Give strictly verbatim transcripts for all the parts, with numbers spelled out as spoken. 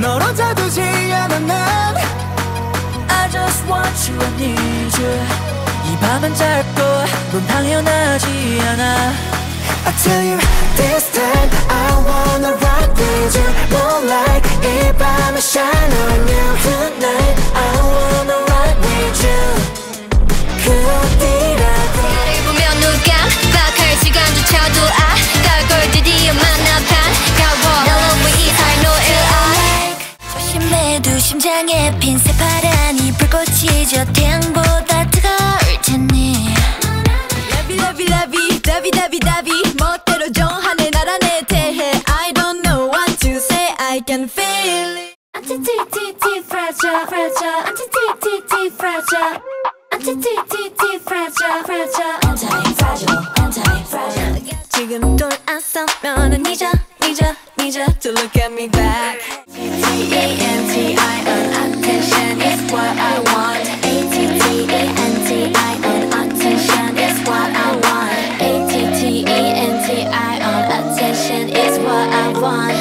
널 혼자 두지 않아 난 I just want you, I need you 이 밤은 짧고 넌 당연하지 않아 I tell you this time I wanna rock with you Moonlight 이 밤에 shine on you Tonight I wanna rock with you 그 어디라도 나를 보면 누가 깜빡할 시간조차도 아까울 걸 드디어 만나 반가워 널 너무 이상 know it I 조심해도 심장에 핀 새파란이 불꽃이 저 태양보다 뜨거울 테니 Lovey lovey lovey lovey lovey lovey 멋대로 정하네 나라 내 대해 I don't know what to say I can feel it Anti-T-T-T fragile fragile Anti-T-T-T fragile Anti-T-T-T fragile fragile Anti-fragile anti-fragile 지금 돌아서면은 잊어 잊어 잊어 to look at me back A-T-E-N-T-I-O-N attention is what I want A-T-T-E-N-T-I-O-N attention is what I want A-T-T-E-N-T-I-O-N attention is what I want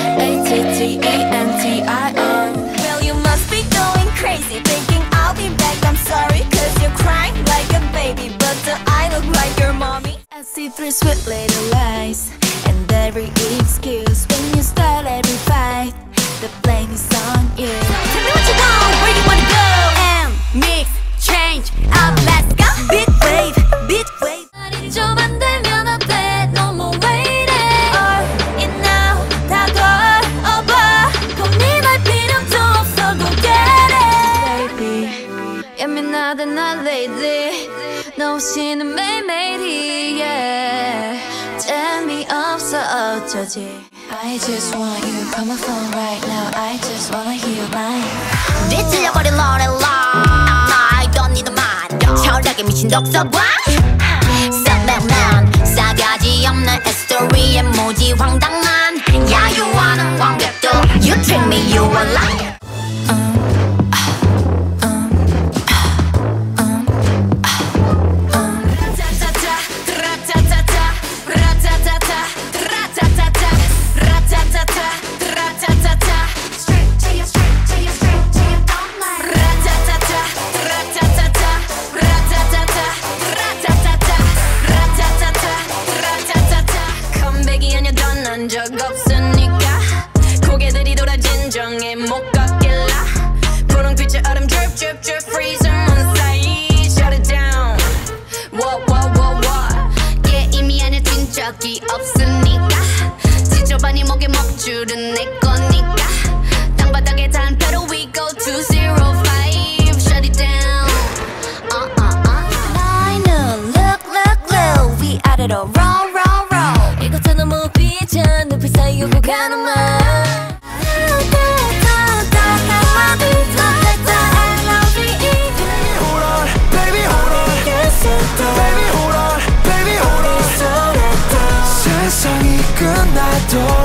A-T-T-E-N-T-I-O-N Well you must be going crazy thinking I'll be back I'm sorry cause you're crying like a baby but do I look like your mommy I see through sweet little lies and every excuse when you start every fight the blame is on you Tell me what you want, where you wanna go And mix, change, up, let's go Beat wave, beat wave 말이 좀 안 되면 어때 너무 왜 이래 All in now, 다 걸어봐 고민할 필요도 없어도 get it Baby 예민하다 난 lately 너 없이는 매일매일이 yeah. 재미없어 어쩌지 I just want you call my phone right now I just wanna hear mine 뒤틀려버린 노래라 I don't need a mind 철학에 미친 독서관 쌍백만 싸가지 없는 스토리에 무지 황당한 야유하는 관객도 You treat me you a liar 적 없으니까 고개들이 돌아 진정해 못 걷길라 분홍빛의 얼음 drip drip drip freeze on side shut it down what what what what 게임이 아니야 뛴 적이 없으니까 지저분이 목에 먹줄은 내 거니까 땅바닥에 단패로 we go to zero five shut it down uh uh uh 나이는 look look look 위아래로 roll roll roll 이것도 너무 비전 눈빛 사이 오고 가는 말 세상이 끝나도